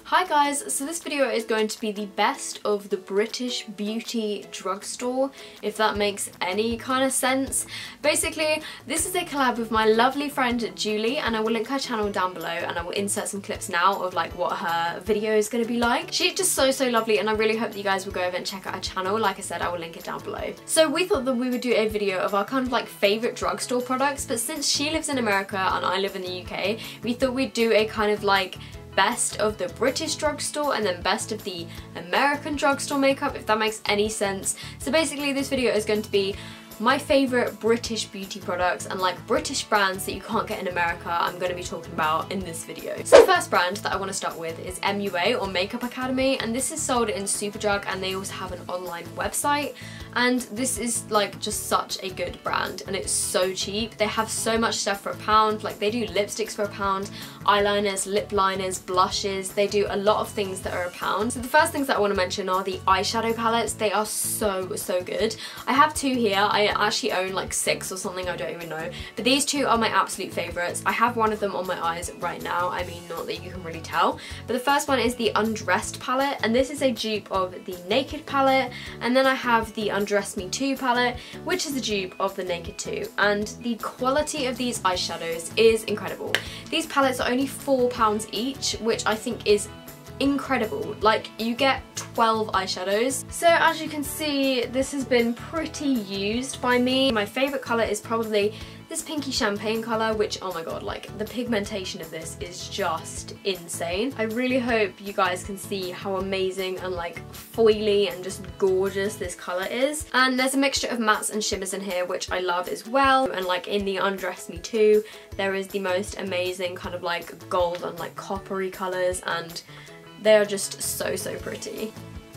Hi guys, so this video is going to be the best of the British beauty drugstore, if that makes any kind of sense. Basically, this is a collab with my lovely friend Julie, and I will link her channel down below and I will insert some clips now of like what her video is going to be like. She's just so lovely, and I really hope that you guys will go over and check out her channel. Like I said, I will link it down below. So we thought that we would do a video of our kind of like favourite drugstore products, but since she lives in America and I live in the UK, we thought we'd do a kind of like best of the British drugstore and then best of the American drugstore makeup, if that makes any sense. So basically this video is going to be my favourite British beauty products and like British brands that you can't get in America I'm going to be talking about in this video. So the first brand that I want to start with is MUA, or Makeup Academy, and this is sold in Superdrug, and they also have an online website, and this is like just such a good brand and it's so cheap. They have so much stuff for £1, like they do lipsticks for £1, eyeliners, lip liners, blushes, they do a lot of things that are £1. So the first things that I want to mention are the eyeshadow palettes. They are so good. I have two here. I actually own like 6 or something, I don't even know, but these two are my absolute favourites. I have one of them on my eyes right now, I mean not that you can really tell, but the first one is the Undressed palette, and this is a dupe of the Naked palette, and then I have the Undress Me 2 palette, which is a dupe of the Naked 2, and the quality of these eyeshadows is incredible. These palettes are only £4 each, which I think is incredible. Like, you get 12 eyeshadows. So as you can see, this has been pretty used by me. My favourite colour is probably this pinky champagne colour, which, oh my god, like the pigmentation of this is just insane. I really hope you guys can see how amazing and like foily and just gorgeous this colour is. And there's a mixture of mattes and shimmers in here, which I love as well. And like in the Undress Me 2, there is the most amazing kind of like gold and like coppery colours, and they are just so pretty.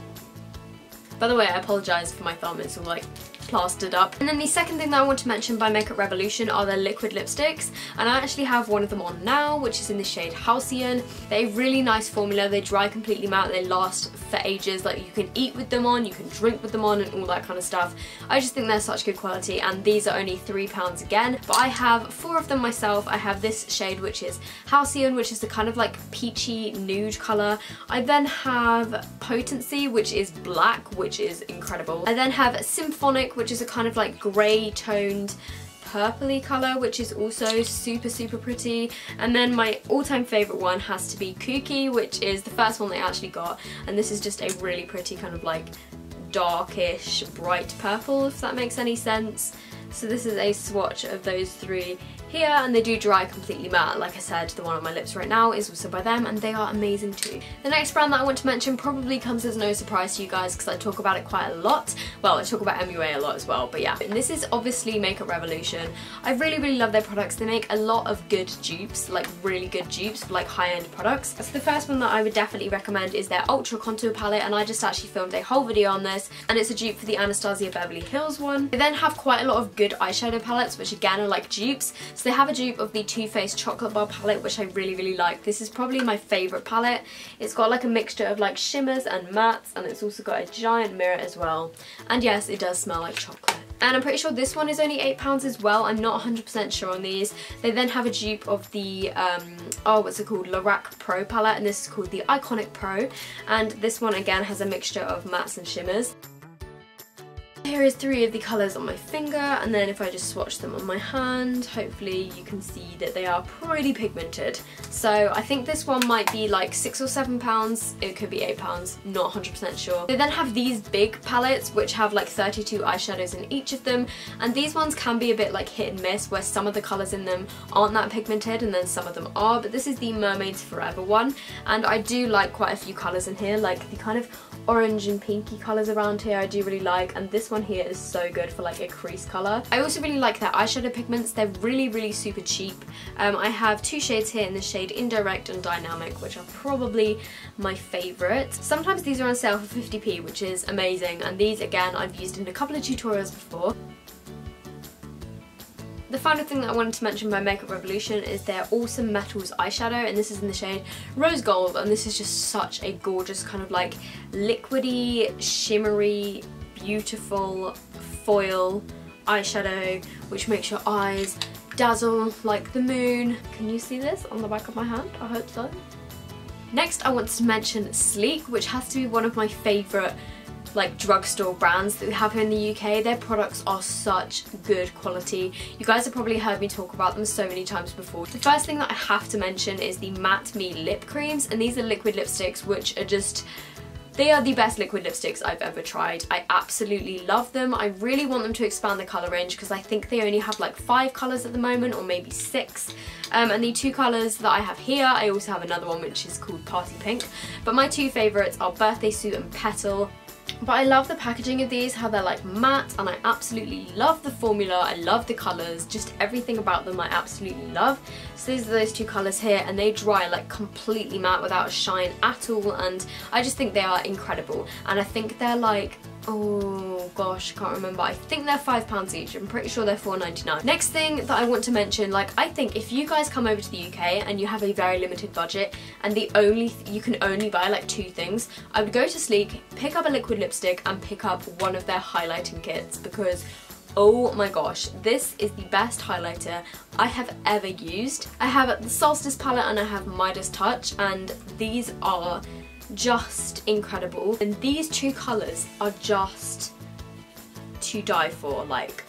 By the way, I apologise for my thumb, it's all like plastered up. And then the second thing that I want to mention by Makeup Revolution are their liquid lipsticks, and I actually have one of them on now, which is in the shade Halcyon. They're a really nice formula, they dry completely matte, they last for ages, like you can eat with them on, you can drink with them on and all that kind of stuff. I just think they're such good quality, and these are only £3 again, but I have 4 of them myself. I have this shade, which is Halcyon, which is the kind of like peachy nude colour. I then have Potency, which is black, which is incredible. I then have Symphonic, which is a kind of like grey toned purpley colour, which is also super pretty. And then my all-time favourite one has to be Kooky, which is the first one they actually got, and this is just a really pretty kind of like darkish bright purple, if that makes any sense. So this is a swatch of those 3 here, and they do dry completely matte. Like I said, the one on my lips right now is also by them, and they are amazing too. The next brand that I want to mention probably comes as no surprise to you guys because I talk about it quite a lot. Well, I talk about MUA a lot as well, but yeah. And this is obviously Makeup Revolution. I really love their products. They make a lot of good dupes, like really good dupes for like high-end products. So the first one that I would definitely recommend is their Ultra Contour palette, and I just actually filmed a whole video on this, and it's a dupe for the Anastasia Beverly Hills one. They then have quite a lot of good eyeshadow palettes, which again are like dupes. So they have a dupe of the Too Faced Chocolate Bar palette, which I really like. This is probably my favourite palette. It's got like a mixture of like shimmers and mattes, and it's also got a giant mirror as well. And yes, it does smell like chocolate. And I'm pretty sure this one is only £8 as well. I'm not 100% sure on these. They then have a dupe of the, what's it called? Lorac Pro palette, and this is called the Iconic Pro. And this one again has a mixture of mattes and shimmers. Here is 3 of the colours on my finger, and then if I just swatch them on my hand, hopefully you can see that they are pretty pigmented. So I think this one might be like £6 or £7, it could be £8, not 100% sure. They then have these big palettes which have like 32 eyeshadows in each of them, and these ones can be a bit like hit and miss, where some of the colours in them aren't that pigmented and then some of them are, but this is the Mermaids Forever one, and I do like quite a few colours in here, like the kind of orange and pinky colours around here I do really like, and this one here is so good for like a crease colour. I also really like their eyeshadow pigments. They're really super cheap. I have 2 shades here in the shade Indirect and Dynamic, which are probably my favourite. Sometimes these are on sale for 50p, which is amazing, and these again I've used in a couple of tutorials before. The final thing that I wanted to mention by Makeup Revolution is their Awesome Metals eyeshadow, and this is in the shade Rose Gold, and this is just such a gorgeous kind of like liquidy, shimmery, beautiful foil eyeshadow which makes your eyes dazzle like the moon. Can you see this on the back of my hand? I hope so. Next I wanted to mention Sleek, which has to be one of my favourite like drugstore brands that we have here in the UK. Their products are such good quality. You guys have probably heard me talk about them so many times before. The first thing that I have to mention is the Matte Me lip creams, and these are liquid lipsticks which are just, they are the best liquid lipsticks I've ever tried. I absolutely love them. I really want them to expand the colour range because I think they only have like 5 colours at the moment, or maybe 6. And the 2 colours that I have here, I also have another one which is called Party Pink. But my 2 favourites are Birthday Suit and Petal. But I love the packaging of these, how they're like matte, and I absolutely love the formula, I love the colours, just everything about them I absolutely love. So these are those 2 colours here, and they dry like completely matte without a shine at all, and I just think they are incredible. And I think they're like, oh gosh, I can't remember, I think they're £5 each, I'm pretty sure they're £4.99. Next thing that I want to mention, like I think if you guys come over to the UK and you have a very limited budget and you can only buy like 2 things, I would go to Sleek, pick up a liquid lipstick and pick up one of their highlighting kits, because oh my gosh, this is the best highlighter I have ever used. I have the Solstice palette and I have Midas Touch, and these are just incredible, and these 2 colours are just to die for. Like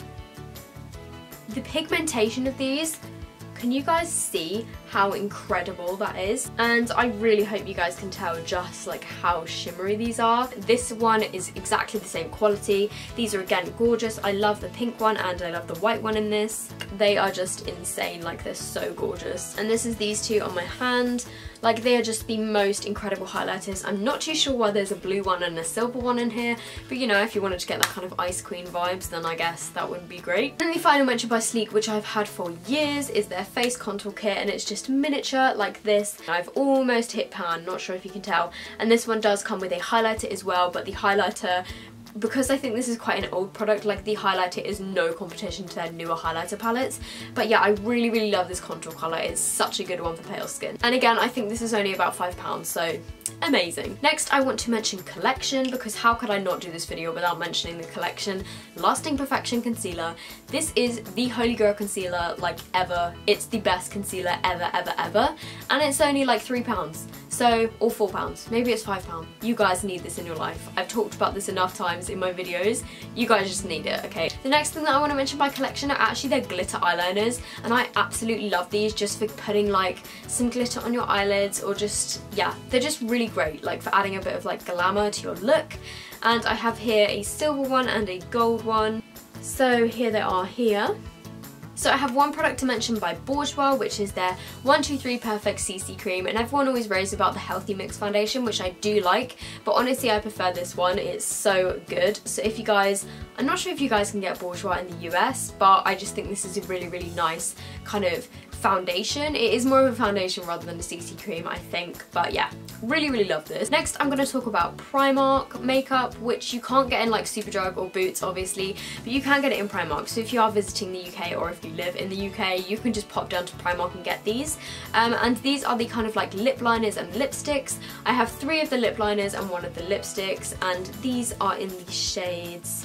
the pigmentation of these, can you guys see how incredible that is? And I really hope you guys can tell just like how shimmery these are. This one is exactly the same quality. These are again gorgeous. I love the pink one and I love the white one in this. They are just insane, like they're so gorgeous. And this is these 2 on my hand. Like they are just the most incredible highlighters. I'm not too sure why there's a blue one and a silver one in here, but you know, if you wanted to get that kind of Ice Queen vibes, then I guess that would be great. And the final mention by Sleek, which I've had for years, is their face contour kit, and it's just miniature like this. I've almost hit pan, not sure if you can tell, and this one does come with a highlighter as well, but the highlighter, because I think this is quite an old product, like the highlighter is no competition to their newer highlighter palettes. But yeah, I really love this contour colour. It's such a good one for pale skin. And again, I think this is only about £5, so amazing. Next, I want to mention Collection, because how could I not do this video without mentioning the Collection Lasting Perfection Concealer. This is the holy grail concealer like ever. It's the best concealer ever, and it's only like £3. So, or £4, maybe it's £5. You guys need this in your life. I've talked about this enough times in my videos. You guys just need it, okay? The next thing that I want to mention by Collection are actually their glitter eyeliners, and I absolutely love these just for putting like some glitter on your eyelids, or just, yeah, they're just really great, like for adding a bit of like glamour to your look. And I have here a silver one and a gold one. So here they are here. So I have one product to mention by Bourjois, which is their 123 Perfect CC Cream, and everyone always raves about the Healthy Mix foundation, which I do like, but honestly I prefer this one. It's so good. So if you guys, I'm not sure if you guys can get Bourjois in the US, but I just think this is a really nice kind of foundation. It is more of a foundation rather than a CC cream, I think, but yeah, really love this. Next, I'm going to talk about Primark makeup, which you can't get in like Superdrug or Boots obviously, but you can get it in Primark. So if you are visiting the UK, or if you live in the UK, you can just pop down to Primark and get these. And these are the kind of like lip liners and lipsticks. I have 3 of the lip liners and 1 of the lipsticks, and these are in the shades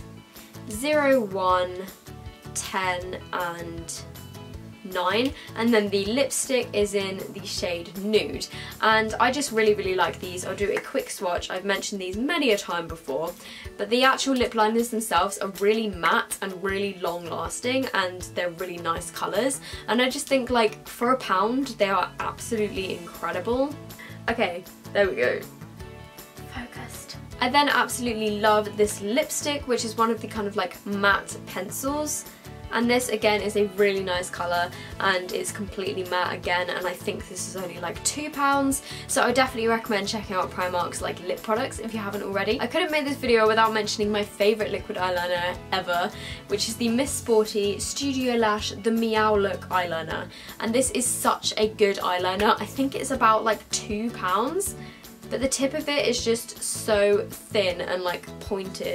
01, 10 and 9, and then the lipstick is in the shade Nude, and I just really like these. I'll do a quick swatch. I've mentioned these many a time before, but the actual lip liners themselves are really matte and really long lasting, and they're really nice colours, and I just think like for £1 they are absolutely incredible. Okay, there we go. Focused. I then absolutely love this lipstick, which is one of the kind of like matte pencils. And this again is a really nice colour, and it's completely matte again, and I think this is only like £2, so I would definitely recommend checking out Primark's like lip products if you haven't already. I couldn't make this video without mentioning my favourite liquid eyeliner ever, which is the Miss Sporty Studio Lash The Meow Look eyeliner, and this is such a good eyeliner. I think it's about like £2, but the tip of it is just so thin and like pointed,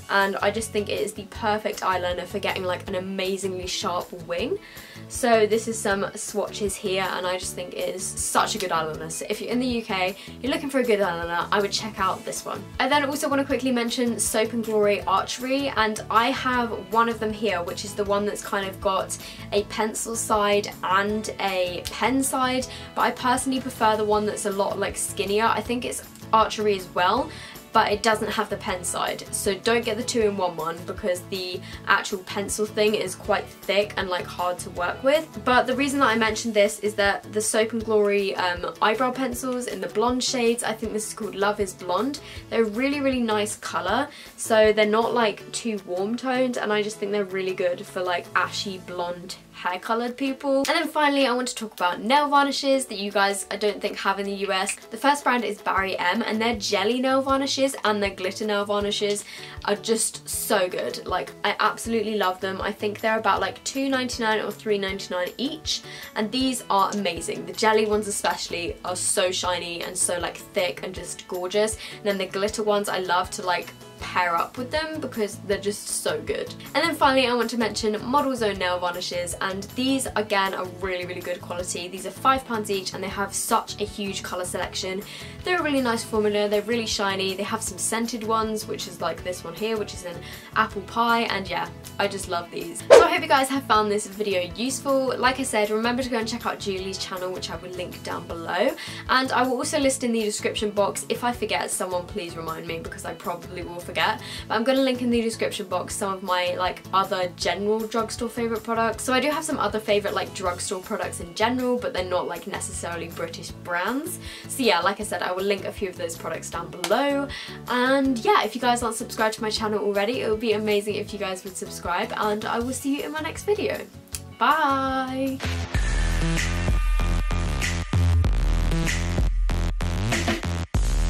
and I just think it is the perfect eyeliner for getting like an amazingly sharp wing. So this is some swatches here, and I just think it is such a good eyeliner. So if you're in the UK, you're looking for a good eyeliner, I would check out this one. I then also want to quickly mention Soap & Glory Archery, and I have one of them here, which is the one that's kind of got a pencil side and a pen side, but I personally prefer the one that's a lot like skinnier. I think it's Archery as well, but it doesn't have the pen side, so don't get the 2-in-1 one because the actual pencil thing is quite thick and like hard to work with. But the reason that I mentioned this is that the Soap & Glory eyebrow pencils in the blonde shades, I think this is called Love is Blonde, they're a really nice colour, so they're not like too warm toned, and I just think they're really good for like ashy blonde hair coloured people. And then finally I want to talk about nail varnishes that you guys I don't think have in the US. The first brand is Barry M, and their jelly nail varnishes and their glitter nail varnishes are just so good. Like, I absolutely love them. I think they're about like $2.99 or $3.99 each, and these are amazing. The jelly ones especially are so shiny and so like thick and just gorgeous, and then the glitter ones I love to like pair up with them because they're just so good. And then finally I want to mention Model Zone nail varnishes, and these again are really good quality. These are £5 each, and they have such a huge colour selection. They're a really nice formula, they're really shiny, they have some scented ones, which is like this one here, which is an apple pie, and yeah, I just love these. So I hope you guys have found this video useful. Like I said, remember to go and check out Julie's channel, which I will link down below, and I will also list in the description box. If I forget, someone please remind me because I probably will forget, but I'm going to link in the description box some of my like other general drugstore favourite products. So I do have some other favourite like drugstore products in general, but they're not like necessarily British brands. So yeah, like I said, I will link a few of those products down below. And yeah, if you guys aren't subscribed to my channel already, it would be amazing if you guys would subscribe, and I will see you in my next video. Bye!